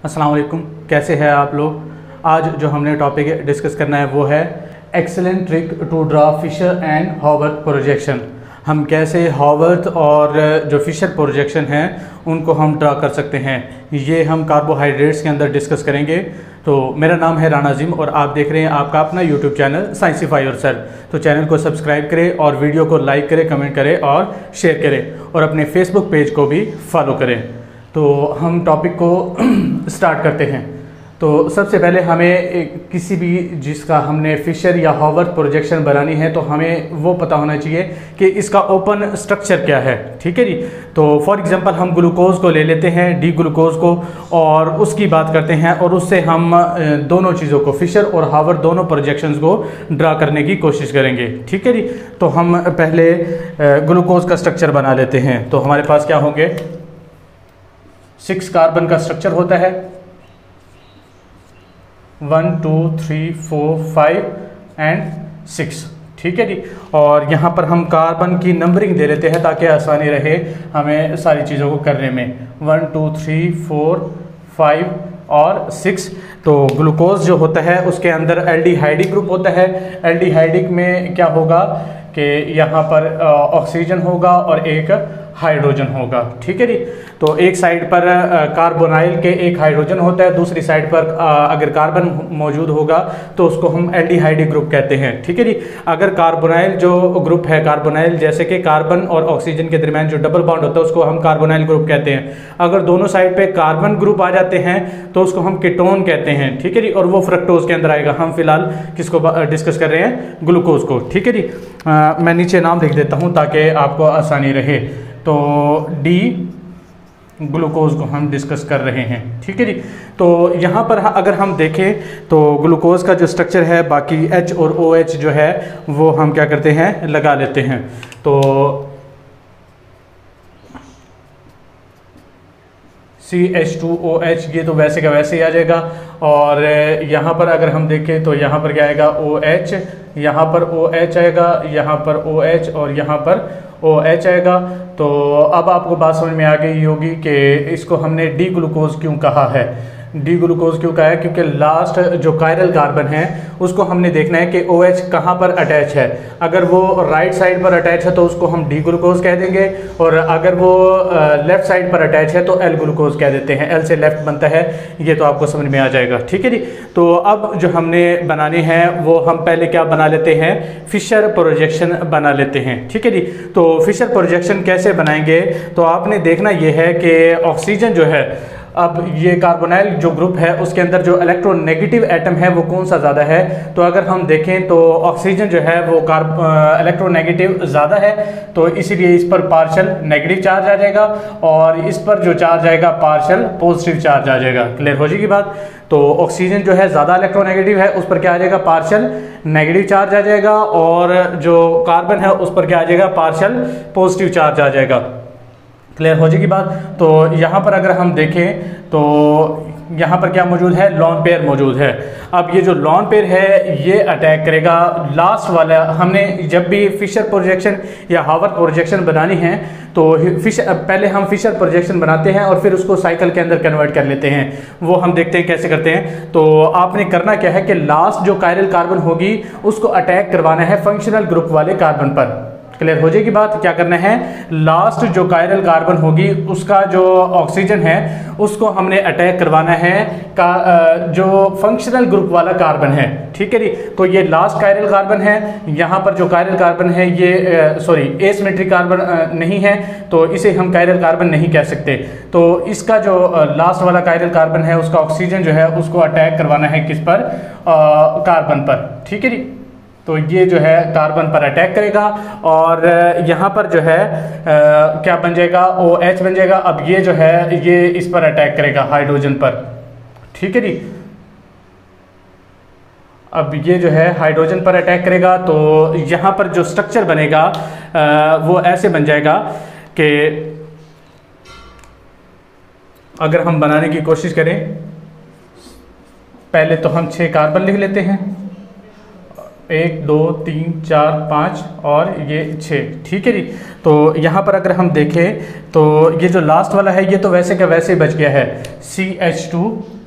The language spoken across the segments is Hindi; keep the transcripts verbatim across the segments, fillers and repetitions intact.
अस्सलाम वालेकुम, कैसे हैं आप लोग। आज जो हमने टॉपिक डिस्कस करना है वो है excellent trick to draw Fischer and Haworth projection. हम कैसे हॉवर्थ और जो फिशर प्रोजेक्शन हैं उनको हम ड्रा कर सकते हैं, ये हम कार्बोहाइड्रेट्स के अंदर डिस्कस करेंगे। तो मेरा नाम है राना जिम और आप देख रहे हैं आपका अपना यूट्यूब चैनल साइंसिफाई योरसेल्फ। तो चैनल को सब्सक्राइब करें और वीडियो को लाइक करें, कमेंट करें और शेयर करें और अपने फेसबुक पेज को भी फॉलो करें। तो हम टॉपिक को स्टार्ट करते हैं। तो सबसे पहले हमें एक, किसी भी जिसका हमने फिशर या हॉवर्थ प्रोजेक्शन बनानी है तो हमें वो पता होना चाहिए कि इसका ओपन स्ट्रक्चर क्या है। ठीक है जी। तो फॉर एग्जांपल हम ग्लूकोज को ले लेते हैं, डी ग्लूकोज को, और उसकी बात करते हैं और उससे हम दोनों चीज़ों को, फिशर और हॉवर्थ दोनों प्रोजेक्शंस को ड्रा करने की कोशिश करेंगे। ठीक है जी। तो हम पहले ग्लूकोज का स्ट्रक्चर बना लेते हैं। तो हमारे पास क्या होंगे, सिक्स कार्बन का स्ट्रक्चर होता है, one two three four five and six. ठीक है जी। और यहाँ पर हम कार्बन की नंबरिंग दे लेते हैं ताकि आसानी रहे हमें सारी चीज़ों को करने में। One two three four five और सिक्स। तो ग्लूकोज जो होता है उसके अंदर एल्डिहाइडिक ग्रुप होता है। एल्डिहाइडिक में क्या होगा कि यहाँ पर ऑक्सीजन होगा और एक हाइड्रोजन होगा। ठीक है जी। तो एक साइड पर कार्बोनाइल के एक हाइड्रोजन होता है, दूसरी साइड पर अगर कार्बन मौजूद होगा तो उसको हम एल्डिहाइडिक ग्रुप कहते हैं। ठीक है जी। अगर कार्बोनाइल जो ग्रुप है, कार्बोनाइल जैसे कि कार्बन और ऑक्सीजन के दरमियान जो डबल बॉन्ड होता है उसको हम कार्बोनाइल ग्रुप कहते हैं। अगर दोनों साइड पे कार्बन ग्रुप आ जाते हैं तो उसको हम कीटोन कहते हैं। ठीक है जी। और वो फ्रक्टोज के अंदर आएगा। हम फिलहाल किसको डिस्कस कर रहे हैं, ग्लूकोज को। ठीक है जी। आ, मैं नीचे नाम लिख देता हूँ ताकि आपको आसानी रहे। तो डी ग्लूकोज को हम डिस्कस कर रहे हैं। ठीक है जी। तो यहाँ पर अगर हम देखें तो ग्लूकोज का जो स्ट्रक्चर है, बाकी H और OH जो है वो हम क्या करते हैं, लगा लेते हैं। तो C H two O H ये तो वैसे का वैसे ही आ जाएगा। और यहाँ पर अगर हम देखें तो यहाँ पर क्या आएगा, OH, यहाँ पर OH आएगा, यहाँ पर OH और यहाँ पर OH आएगा। तो अब आपको बात समझ में आ गई होगी कि इसको हमने डी ग्लूकोज क्यों कहा है। डी ग्लूकोज क्यों कहा है, क्योंकि लास्ट जो कायरल कार्बन है उसको हमने देखना है कि OH कहाँ पर अटैच है। अगर वो राइट साइड पर अटैच है तो उसको हम डी ग्लूकोज कह देंगे, और अगर वो लेफ्ट साइड पर अटैच है तो एल ग्लूकोज कह देते हैं। एल से लेफ्ट बनता है, ये तो आपको समझ में आ जाएगा। ठीक है जी। तो अब जो हमने बनाने हैं वो हम पहले क्या बना लेते हैं, फिशर प्रोजेक्शन बना लेते हैं। ठीक है जी। तो फिशर प्रोजेक्शन कैसे बनाएंगे, तो आपने देखना ये है कि ऑक्सीजन जो है, अब ये कार्बोनाइल जो ग्रुप है उसके अंदर जो इलेक्ट्रोनेगेटिव एटम है वो कौन सा ज़्यादा है। तो अगर हम देखें तो ऑक्सीजन जो है वो कार्ब इलेक्ट्रोनेगेटिव ज़्यादा है, तो इसीलिए इस पर पार्शियल नेगेटिव चार्ज आ जाएगा और इस पर जो चार्ज आएगा पार्शियल पॉजिटिव चार्ज आ जाएगा। क्लियर हो जाएगी बात। तो ऑक्सीजन जो है ज़्यादा इलेक्ट्रोनेगेटिव है, उस पर क्या आ जाएगा, पार्शियल नेगेटिव चार्ज आ जाएगा, और जो कार्बन है उस पर क्या आ जाएगा, पार्शियल पॉजिटिव चार्ज आ जाएगा। क्लियर हो जाएगी बात। तो यहाँ पर अगर हम देखें तो यहाँ पर क्या मौजूद है, लॉन पेयर मौजूद है। अब ये जो लॉन पेयर है ये अटैक करेगा लास्ट वाला। हमने जब भी फिशर प्रोजेक्शन या हॉवर्थ प्रोजेक्शन बनानी है तो फिशर पहले हम फिशर प्रोजेक्शन बनाते हैं और फिर उसको साइकिल के अंदर कन्वर्ट कर लेते हैं। वो हम देखते हैं कैसे करते हैं। तो आपने करना क्या है कि लास्ट जो कायरल कार्बन होगी उसको अटैक करवाना है फंक्शनल ग्रुप वाले कार्बन पर। क्लियर हो जाएगी बात। क्या करना है, लास्ट जो कायरल कार्बन होगी उसका जो ऑक्सीजन है उसको हमने अटैक करवाना है का जो फंक्शनल ग्रुप वाला कार्बन है। ठीक है जी। तो ये लास्ट कायरल कार्बन है। यहाँ पर जो कायरल कार्बन है ये सॉरी एसिमेट्रिक कार्बन नहीं है, तो इसे हम कायरल कार्बन नहीं कह सकते। तो इसका जो लास्ट वाला कायरल कार्बन है उसका ऑक्सीजन जो है उसको अटैक करवाना है किस पर, कार्बन पर। ठीक है जी। तो ये जो है कार्बन पर अटैक करेगा और यहाँ पर जो है आ, क्या बन जाएगा, OH बन जाएगा। अब ये जो है ये इस पर अटैक करेगा, हाइड्रोजन पर। ठीक है जी। अब ये जो है हाइड्रोजन पर अटैक करेगा तो यहाँ पर जो स्ट्रक्चर बनेगा आ, वो ऐसे बन जाएगा कि अगर हम बनाने की कोशिश करें, पहले तो हम छः कार्बन लिख लेते हैं, एक दो तीन चार पाँच और ये छः, ठीक है जी। तो यहाँ पर अगर हम देखें तो ये जो लास्ट वाला है ये तो वैसे का वैसे बच गया है, C H two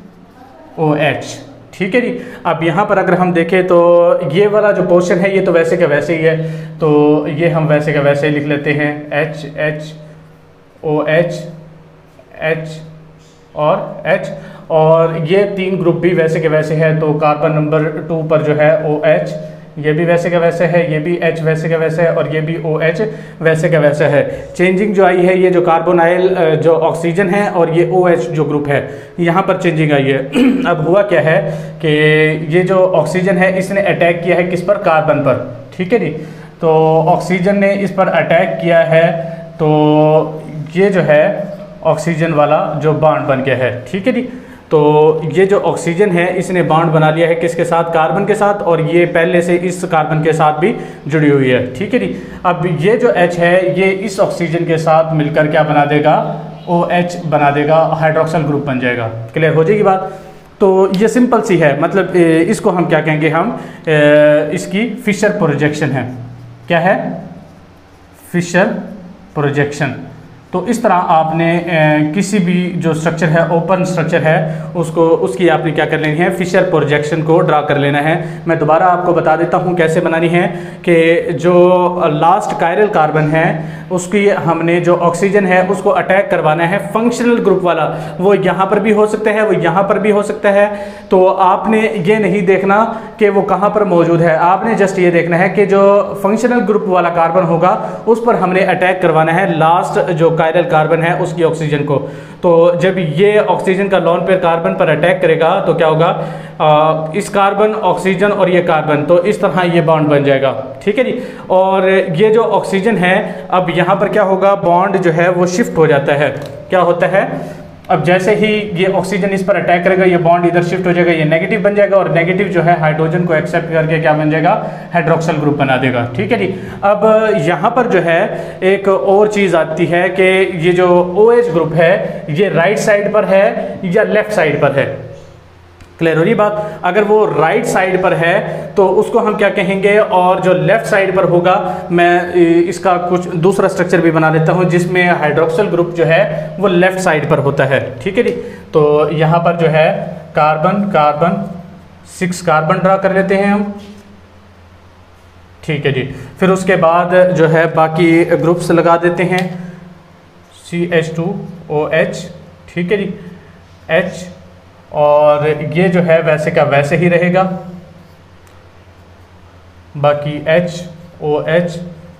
O H, ठीक है जी। अब यहाँ पर अगर हम देखें तो ये वाला जो पोर्शन है ये तो वैसे का वैसे ही है, तो ये हम वैसे का वैसे ही लिख लेते हैं, H H O H H और एच, और ये तीन ग्रुप भी वैसे के वैसे है। तो कार्बन नंबर टू पर जो है ओ एच, ये भी वैसे का वैसे है, ये भी H वैसे का वैसे है, और ये भी ओ एच वैसे का वैसे है। चेंजिंग जो आई है ये जो कार्बोनाइल जो ऑक्सीजन है और ये ओ एच जो ग्रुप है यहाँ पर चेंजिंग आई है। अब हुआ क्या है कि ये जो ऑक्सीजन है इसने अटैक किया है किस पर, कार्बन पर, ठीक है जी। तो ऑक्सीजन ने इस पर अटैक किया है, तो ये जो है ऑक्सीजन वाला जो बॉन्ड बन गया है, ठीक है जी। तो ये जो ऑक्सीजन है इसने बॉन्ड बना लिया है किसके साथ, कार्बन के साथ, और ये पहले से इस कार्बन के साथ भी जुड़ी हुई है, ठीक है जी। अब ये जो H है ये इस ऑक्सीजन के साथ मिलकर क्या बना देगा, ओ एच बना देगा, हाइड्रोक्सल ग्रुप बन जाएगा। क्लियर हो जाएगी बात। तो ये सिंपल सी है, मतलब इसको हम क्या कहेंगे, हम इसकी फिशर प्रोजेक्शन है। क्या है, फिशर प्रोजेक्शन। तो इस तरह आपने किसी भी जो स्ट्रक्चर है, ओपन स्ट्रक्चर है, उसको उसकी आपने क्या कर लेनी है, फिशर प्रोजेक्शन को ड्रा कर लेना है। मैं दोबारा आपको बता देता हूँ कैसे बनानी है, कि जो लास्ट कायरल कार्बन है उसकी हमने जो ऑक्सीजन है उसको अटैक करवाना है, फंक्शनल ग्रुप वाला, वो यहाँ पर भी हो सकता है, वो यहाँ पर भी हो सकता है। तो आपने ये नहीं देखना कि वो कहाँ पर मौजूद है, आपने जस्ट ये देखना है कि जो फंक्शनल ग्रुप वाला कार्बन होगा उस पर हमने अटैक करवाना है, लास्ट जो कायरल कार्बन है उसकी ऑक्सीजन को। तो जब ये ऑक्सीजन का लोन पेयर कार्बन पर अटैक करेगा तो क्या होगा, आ, इस कार्बन, ऑक्सीजन और ये कार्बन, तो इस तरह ये बॉन्ड बन जाएगा, ठीक है जी। और ये जो ऑक्सीजन है अब यहाँ पर क्या होगा, बॉन्ड जो है वो शिफ्ट हो जाता है। क्या होता है, अब जैसे ही ये ऑक्सीजन इस पर अटैक करेगा ये बॉन्ड इधर शिफ्ट हो जाएगा, ये नेगेटिव बन जाएगा, और नेगेटिव जो है हाइड्रोजन को एक्सेप्ट करके क्या बन जाएगा, हाइड्रोक्सल ग्रुप बना देगा, ठीक है जी। अब यहाँ पर जो है एक और चीज़ आती है कि ये जो OH ग्रुप है ये राइट साइड पर है या लेफ्ट साइड पर है। क्लियर हो रही बात। अगर वो राइट साइड पर है तो उसको हम क्या कहेंगे, और जो लेफ्ट साइड पर होगा, मैं इसका कुछ दूसरा स्ट्रक्चर भी बना लेता हूं जिसमें हाइड्रोक्सल ग्रुप जो है वो लेफ्ट साइड पर होता है, ठीक है जी। तो यहाँ पर जो है carbon carbon six carbon draw कर लेते हैं हम, ठीक है जी। फिर उसके बाद जो है बाकी ग्रुप्स लगा देते हैं, C H two O H, ठीक है जी, H, और ये जो है वैसे का वैसे ही रहेगा, बाकी H O H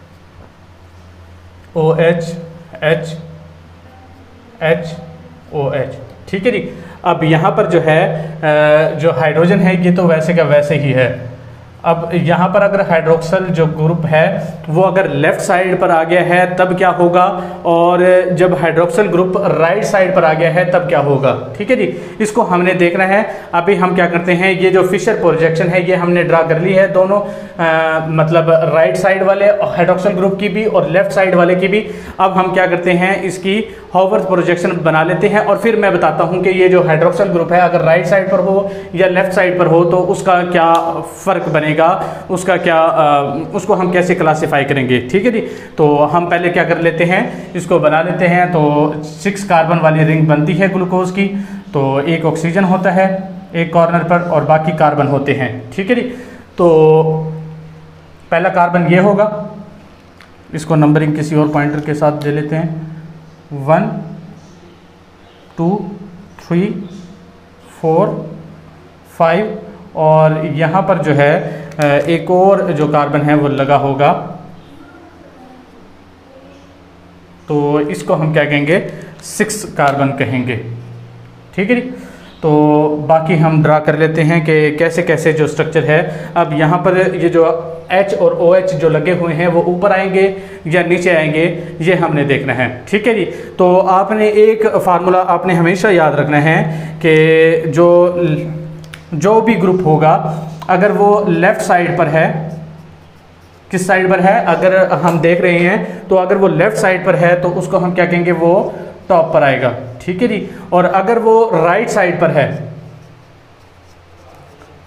O H H H O H, ठीक है जी। अब यहाँ पर जो है जो हाइड्रोजन है ये तो वैसे का वैसे ही है। अब यहाँ पर अगर हाइड्रोक्सल जो ग्रुप है वो अगर लेफ्ट साइड पर आ गया है तब क्या होगा, और जब हाइड्रोक्सल ग्रुप राइट साइड पर आ गया है तब क्या होगा, ठीक है जी। इसको हमने देखना है। अभी हम क्या करते हैं, ये जो फिशर प्रोजेक्शन है ये हमने ड्रा कर ली है, दोनों आ, मतलब राइट साइड वाले हाइड्रोक्सल ग्रुप की भी और लेफ्ट साइड वाले की भी। अब हम क्या करते हैं, इसकी हॉवर्थ प्रोजेक्शन बना लेते हैं, और फिर मैं बताता हूँ कि ये जो हाइड्रोक्सल ग्रुप है अगर राइट साइड पर हो या लेफ्ट साइड पर हो तो उसका क्या फ़र्क बनेगा, उसका क्या आ, उसको हम कैसे क्लासिफाई करेंगे, ठीक है जी। तो हम पहले क्या कर लेते हैं, इसको बना लेते हैं। तो सिक्स कार्बन वाली रिंग बनती है ग्लूकोज की, तो एक ऑक्सीजन होता है एक कॉर्नर पर और बाकी कार्बन होते हैं, ठीक है जी। तो पहला कार्बन ये होगा, इसको नंबरिंग किसी और पॉइंटर के साथ दे लेते हैं, one two three four five, और यहाँ पर जो है एक और जो कार्बन है वो लगा होगा, तो इसको हम क्या कहेंगे, सिक्स कार्बन कहेंगे, ठीक है जी। तो बाकी हम ड्रा कर लेते हैं कि कैसे कैसे जो स्ट्रक्चर है। अब यहाँ पर ये जो H और OH जो लगे हुए हैं वो ऊपर आएंगे या नीचे आएंगे, ये हमने देखना है, ठीक है जी। तो आपने एक फार्मूला आपने हमेशा याद रखना है कि जो जो भी ग्रुप होगा अगर वो लेफ्ट साइड पर है, किस साइड पर है, अगर हम देख रहे हैं तो अगर वो लेफ्ट साइड पर है तो उसको हम क्या कहेंगे, वो टॉप पर आएगा, ठीक है जी। और अगर वो राइट साइड पर है,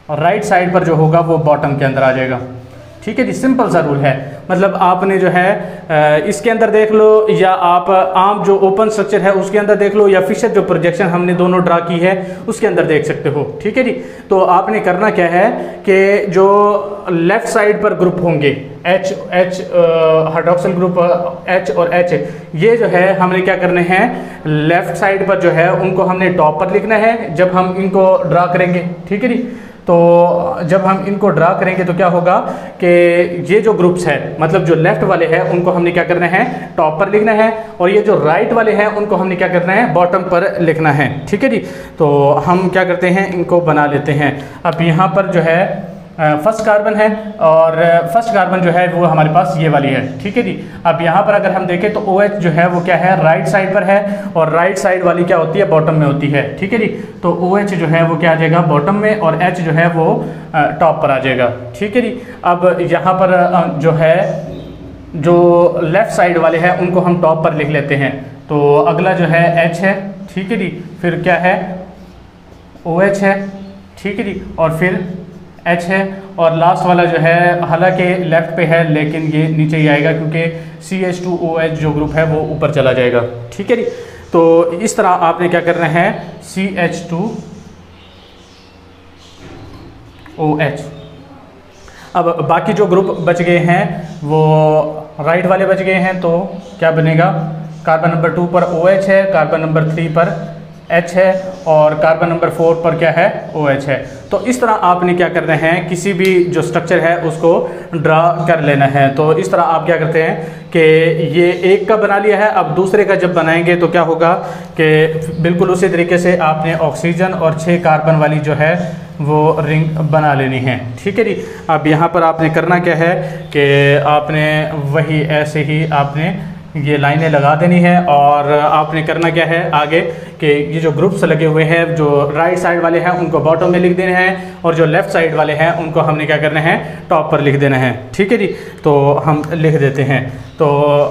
और राइट साइड पर जो होगा वो बॉटम के अंदर आ जाएगा। ठीक है जी, सिंपल सा रूल है। मतलब आपने जो है इसके अंदर देख लो, या आप आम जो ओपन स्ट्रक्चर है उसके अंदर देख लो, या फिशर जो प्रोजेक्शन हमने दोनों ड्रा की है उसके अंदर देख सकते हो। ठीक है जी, तो आपने करना क्या है कि जो लेफ्ट साइड पर ग्रुप होंगे H H hydroxyl group H और एच, ये जो है हमने क्या करने हैं, लेफ्ट साइड पर जो है उनको हमने टॉप पर लिखना है जब हम इनको ड्रा करेंगे। ठीक है जी, तो जब हम इनको ड्रा करेंगे तो क्या होगा कि ये जो ग्रुप्स है, मतलब जो लेफ्ट वाले हैं उनको हमने क्या करना है, टॉप पर लिखना है, और ये जो राइट वाले हैं उनको हमने क्या करना है, बॉटम पर लिखना है। ठीक है जी, तो हम क्या करते हैं, इनको बना लेते हैं। अब यहाँ पर जो है फर्स्ट कार्बन है, और फर्स्ट कार्बन जो है वो हमारे पास ये वाली है। ठीक है जी, अब यहाँ पर अगर हम देखें तो ओ एच जो है वो क्या है, राइट साइड पर है, और राइट साइड वाली क्या होती है, बॉटम में होती है। ठीक है जी, तो ओ एच जो है वो क्या आ जाएगा, बॉटम में, और एच जो है वो टॉप पर आ जाएगा। ठीक है जी, अब यहाँ पर जो है जो लेफ्ट साइड वाले हैं उनको हम टॉप पर लिख लेते हैं। तो अगला जो है एच है। ठीक है जी, फिर क्या है, ओ एच है। ठीक है जी, और फिर एच है, और लास्ट वाला जो है हालांकि लेफ्ट पे है लेकिन ये नीचे ही आएगा क्योंकि C H two O H जो ग्रुप है वो ऊपर चला जाएगा। ठीक है जी, तो इस तरह आपने क्या करना है, C H two O H. अब बाकी जो ग्रुप बच गए हैं वो राइट वाले बच गए हैं, तो क्या बनेगा, कार्बन नंबर टू पर ओ एच है, कार्बन नंबर थ्री पर एच है, और कार्बन नंबर फोर पर क्या है, ओ एच है। तो इस तरह आपने क्या करना है, किसी भी जो स्ट्रक्चर है उसको ड्रा कर लेना है। तो इस तरह आप क्या करते हैं कि ये एक का बना लिया है, अब दूसरे का जब बनाएंगे तो क्या होगा कि बिल्कुल उसी तरीके से आपने ऑक्सीजन और छः कार्बन वाली जो है वो रिंग बना लेनी है। ठीक है जी, अब यहाँ पर आपने करना क्या है कि आपने वही ऐसे ही आपने ये लाइनें लगा देनी है, और आपने करना क्या है आगे कि ये जो ग्रुप्स लगे हुए हैं जो राइट साइड वाले हैं उनको बॉटम में लिख देने हैं, और जो लेफ़्ट साइड वाले हैं उनको हमने क्या करना है, टॉप पर लिख देना है। ठीक है जी, तो हम लिख देते हैं। तो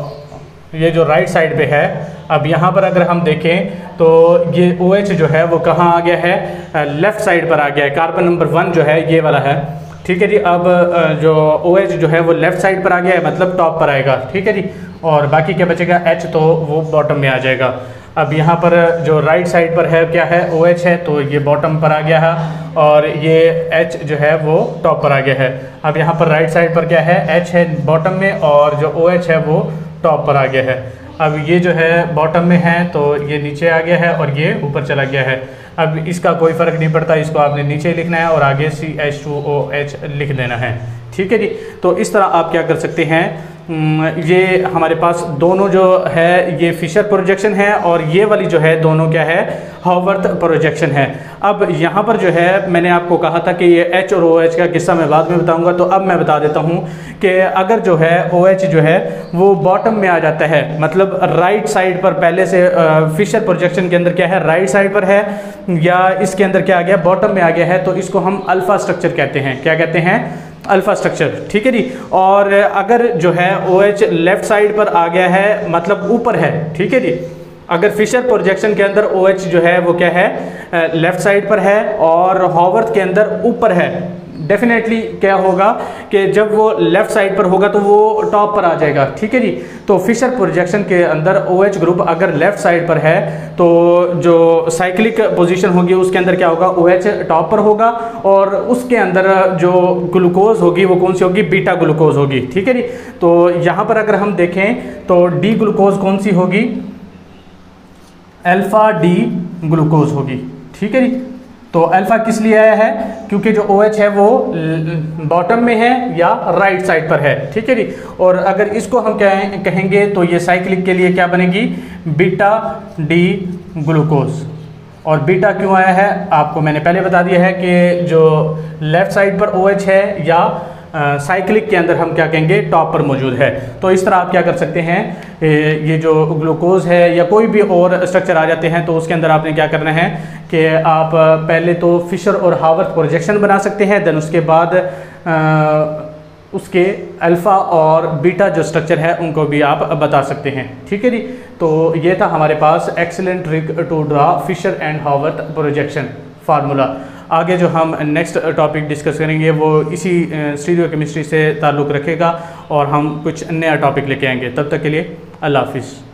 ये जो राइट साइड पे है, अब यहाँ पर अगर हम देखें तो ये OH जो है वो कहाँ आ गया है, लेफ़्ट साइड पर आ गया है। कार्बन नंबर वन जो है ये वाला है। ठीक है जी, अब जो OH जो है वो लेफ़्ट साइड पर आ गया है, मतलब टॉप पर आएगा। ठीक है जी, और बाकी क्या बचेगा, H तो वो बॉटम में आ जाएगा। अब यहाँ पर जो राइट साइड पर है क्या है, OH है, तो ये बॉटम पर आ गया है, और ये H जो है वो टॉप पर आ गया है। अब यहाँ पर राइट साइड पर क्या है, H है बॉटम में, और जो OH है वो टॉप पर आ गया है। अब ये जो है बॉटम में है तो ये नीचे आ गया है, और ये ऊपर चला गया है। अब इसका कोई फ़र्क नहीं पड़ता, इसको आपने नीचे लिखना है और आगे C H two O H लिख देना है। ठीक है जी, तो इस तरह आप क्या कर सकते हैं, ये हमारे पास दोनों जो है ये फिशर प्रोजेक्शन है, और ये वाली जो है दोनों क्या है, हॉवर्थ प्रोजेक्शन है। अब यहाँ पर जो है मैंने आपको कहा था कि ये एच और ओ एच का किस्सा मैं बाद में बताऊँगा, तो अब मैं बता देता हूँ कि अगर जो है ओ एच जो है वो बॉटम में आ जाता है, मतलब राइट साइड पर पहले से फिशर प्रोजेक्शन के अंदर क्या है, राइट साइड पर है, या इसके अंदर क्या आ गया, बॉटम में आ गया है, तो इसको हम अल्फा स्ट्रक्चर कहते हैं। क्या कहते हैं, अल्फा स्ट्रक्चर। ठीक है जी, और अगर जो है OH लेफ्ट साइड पर आ गया है, मतलब ऊपर है। ठीक है जी, अगर फिशर प्रोजेक्शन के अंदर OH जो है वो क्या है, लेफ्ट साइड पर है, और हॉवर्थ के अंदर ऊपर है, डेफिनेटली क्या होगा कि जब वो लेफ्ट साइड पर होगा तो वो टॉप पर आ जाएगा। ठीक है जी, तो फिशर प्रोजेक्शन के अंदर OH ग्रुप अगर लेफ्ट साइड पर है तो जो साइक्लिक पोजीशन होगी उसके अंदर क्या होगा, OH टॉप पर होगा, और उसके अंदर जो ग्लूकोज होगी वो कौन सी होगी, बीटा ग्लूकोज होगी। ठीक है जी, तो यहाँ पर अगर हम देखें तो डी ग्लूकोज कौन सी होगी, अल्फा डी ग्लूकोज होगी। ठीक है जी, तो अल्फा किस लिए आया है, क्योंकि जो OH है वो बॉटम में है या राइट साइड पर है। ठीक है जी, और अगर इसको हम कहें कहेंगे तो ये साइक्लिक के लिए क्या बनेगी, बीटा डी ग्लूकोज। और बीटा क्यों आया है आपको मैंने पहले बता दिया है कि जो लेफ्ट साइड पर OH है या साइक्लिक के अंदर हम क्या कहेंगे, टॉप पर मौजूद है। तो इस तरह आप क्या कर सकते हैं, ये जो ग्लूकोज है या कोई भी और स्ट्रक्चर आ जाते हैं तो उसके अंदर आपने क्या करना है कि आप पहले तो फिशर और हावर्थ प्रोजेक्शन बना सकते हैं, देन उसके बाद आ, उसके अल्फ़ा और बीटा जो स्ट्रक्चर है उनको भी आप बता सकते हैं। ठीक है जी, तो ये था हमारे पास excellent trick to draw Fischer and Haworth projection formula. आगे जो हम नेक्स्ट टॉपिक डिस्कस करेंगे वो इसी स्टीरियो केमिस्ट्री से ताल्लुक़ रखेगा और हम कुछ नया टॉपिक लेके आएंगे। तब तक के लिए अल्लाह हाफिज़।